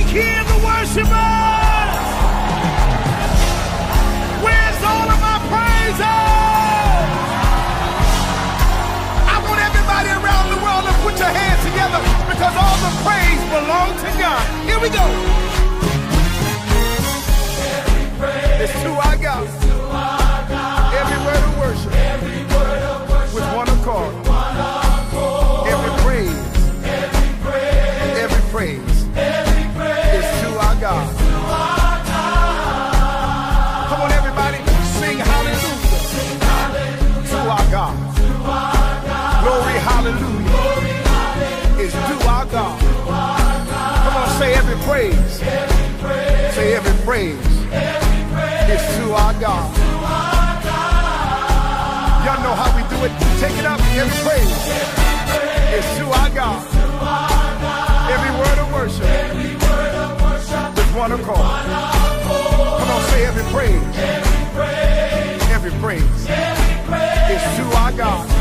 hear the worshipers? Where's all of my praises? I want everybody around the world to put your hands together because all the praise belongs to God. Here we go. It's to our God. Every word of worship with one accord. Every praise is to our God. Come on, everybody, sing hallelujah to our God. Glory, hallelujah is to our God. Come on, say every praise. Say every praise is to our God. Y'all know how we do it. Take it up. Every praise is to our God. Every word of worship with one accord. Come on, say every praise. Every praise is to our God.